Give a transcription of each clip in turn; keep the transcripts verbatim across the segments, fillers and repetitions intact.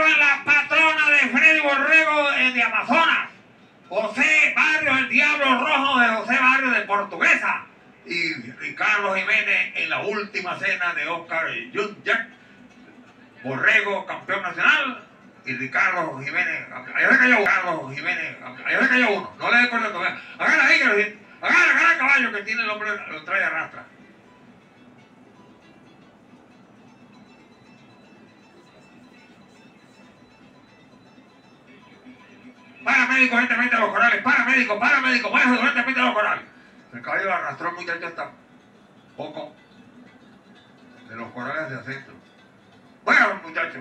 Borrego en la patrona de Freddy Borrego en de Amazonas. José Barrios, el Diablo Rojo de José Barrios de Portuguesa. Y Ricardo Jiménez en la última cena de Oscar Jack Borrego, campeón nacional. Y Ricardo Jiménez, allá se cayó uno, Ricardo Jiménez, allá se cayó uno, no le dé por tanto, agarra ahí, que agarra, agarra el caballo que tiene el hombre, lo trae de arrastra. Para médico, gente, mete a los corales, para médico, para médico, váyase, gente, mete a los corales. El caballo lo arrastró el muchacho hasta poco de los corales hacia el centro. Bueno, muchachos.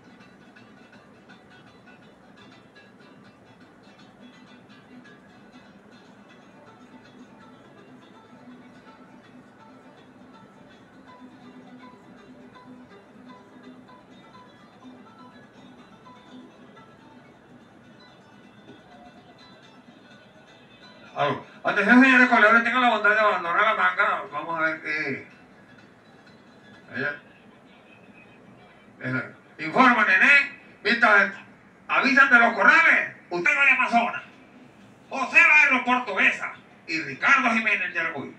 Oh, atención, señores corredores, tengan la bondad de abandonar la manga. Vamos a ver qué. Allá. Informa, nené. Mientras avisan de los corrales, usted va de Amazonas. José Barrios, Portuguesa. Y Ricardo Jiménez de Arguy.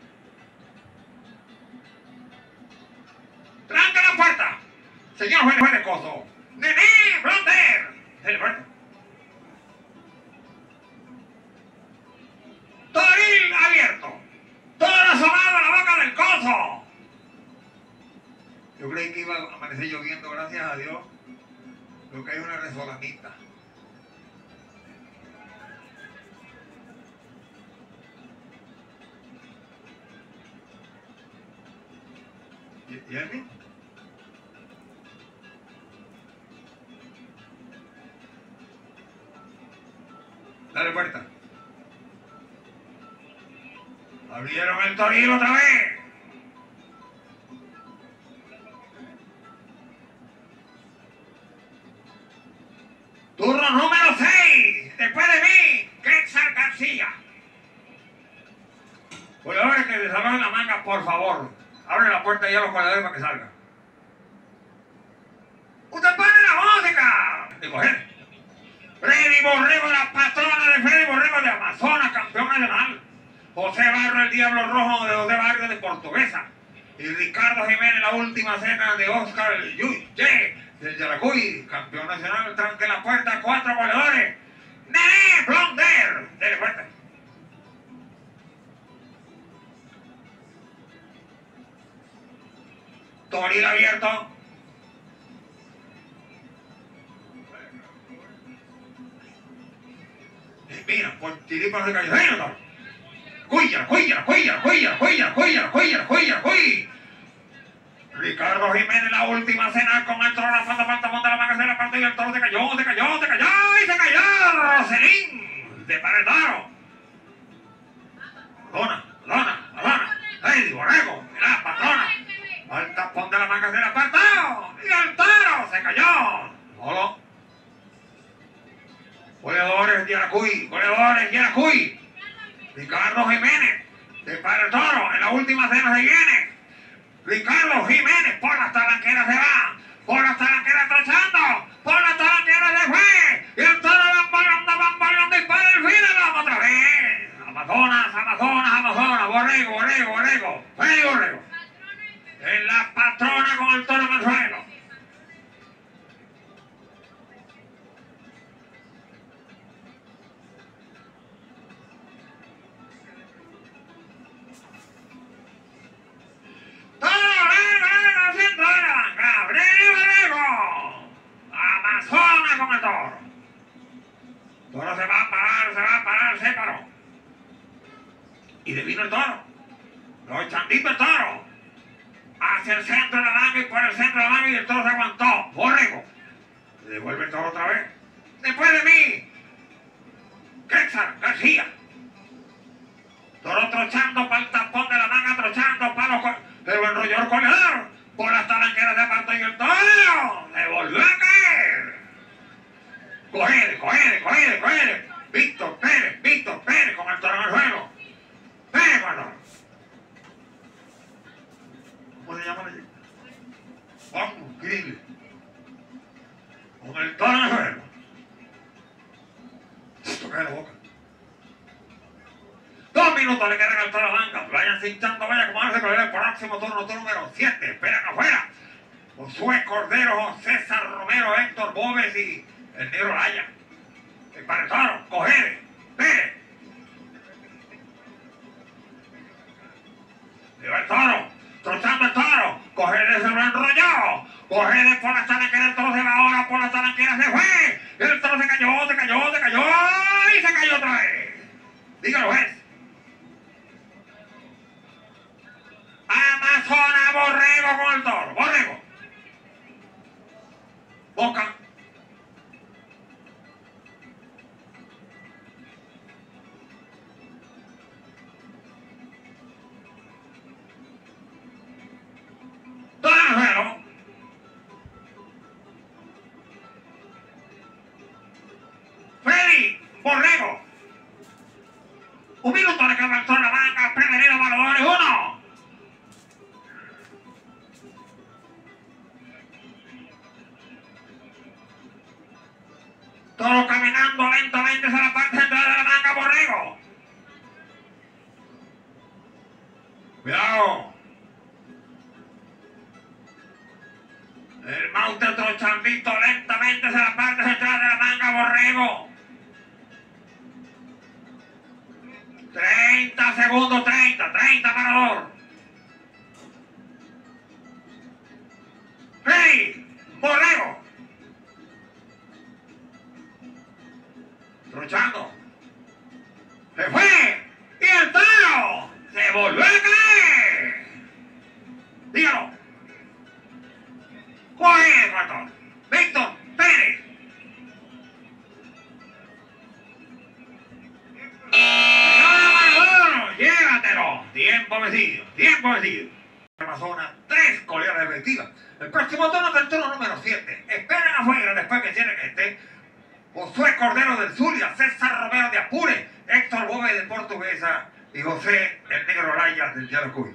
¡Tranca la puerta! Señor juez, juez de coso. ¡Nené! ¡Blonder! ¡Dele puerta! ¡Toril abierto! ¡Todo asomado a la boca del coso! Yo creí que iba a amanecer lloviendo, gracias a Dios. Lo que hay es una resolanita. ¿Y, y él? Dale puerta. Abrieron el Toril otra vez. Turno número seis. Después de mí, Quetzal García. Corredores que desarrollen la manga, por favor. Abre la puerta ya a los corredores para que salgan. ¡Usted pone la música! De coger. Freddy Borrego, la patrona de Freddy Borrego de Amazonas, campeón nacional. José Barrios, el Diablo Rojo de José Barrios de Portuguesa. Y Ricardo Jiménez, la última cena de Oscar Jack del Yaracuy, campeón nacional. Tranque la puerta, cuatro goleadores. ¡Nené! ¡Blonder! Dele puerta. Toril abierto. Mira, por tiripas de callejero. ¡Cuya, cuya, cuya, cuya, cuya, cuya, cuya, cuya, cuya! Ricardo Jiménez, la última cena con el toro, la falta, falta, falta, la manga se la parte y el toro se cayó, se cayó, se cayó y se cayó. Roselín, de para el toro. Dona, dona, dona. Freddy Borrego, mira, patrona. El tapón de la manga se la apartó y el toro se cayó. Solo. Goleadores de Yaracuy, goleadores de Yaracuy. Ricardo Jiménez, de para el toro, en la última cena se viene. Ricardo Jiménez, por las talanqueras se va, por las talanqueras trochando, por las talanqueras se fue, y el toro va baleando, va baleando y para el final, vamos otra vez. Amazonas, Amazonas, Amazonas, Borrego, Borrego, Borrego, Freddy Borrego. En la patrona con el toro en el suelo. Amazonas con el toro. Toro se va a parar, se va a parar, se paró. Y le vino el toro. Lo echandito el toro. Hacia el centro de la manga y por el centro de la manga y el toro se aguantó. Borrego. Le devuelve el toro otra vez. Después de mí, Quetzal García. Toro trochando para el tapón de la manga, trochando para los... Pero enrolló el corredor. Por las talanqueras de apartó y el toro le volvió a caer. Cogede, cogede, cogede, cogede. Víctor Pérez, Víctor Pérez con el toro en el suelo. Pérez con el toro. ¿Cómo se llama allí? Vamos, Grilli. con el toro en el suelo. Toca la boca. Dos minutos le quedan al toro Manga. Vayan cinchando, vaya como hace con el próximo turno, turno número siete. Esperan afuera. Josué Cordero, César Romero, Héctor Bóvez y el negro Laya. El para el toro, Cogere, Pérez. Lleva el toro, trozando el toro. Cogere se lo enrolló. Cogere por la talanquera, el toro se va ahora, por la talanquera se fue. El toro se cayó, se cayó, se cayó y se cayó otra vez. Dígalo, juez. Amazona Borrego con el toro. Borrego. Boca. Todo en el suelo. Freddy Borrego. Un minuto le queda el toro a la manga. Prevenido valedores. Uno. Toro caminando lentamente hacia la parte central de la manga, Borrego. Cuidado. El maute trochandito lentamente hacia la parte central de la manga, Borrego. treinta segundos, treinta, treinta parador. ¡Hey! Borrego. Trochando. Se fue. Y el toro se volvió a caer. Dígalo. Coge el ratón. Víctor Pérez. Señor, llévatelo. Tiempo vencido. Tiempo vencido. Amazonas, tres colegas efectivas. El próximo turno es el turno número siete. Esperen afuera después que cierren este. Josué Cordero del Zulia, César Romero de Apure, Héctor Gómez de Portuguesa y José el Negro Laya del Yaracuy.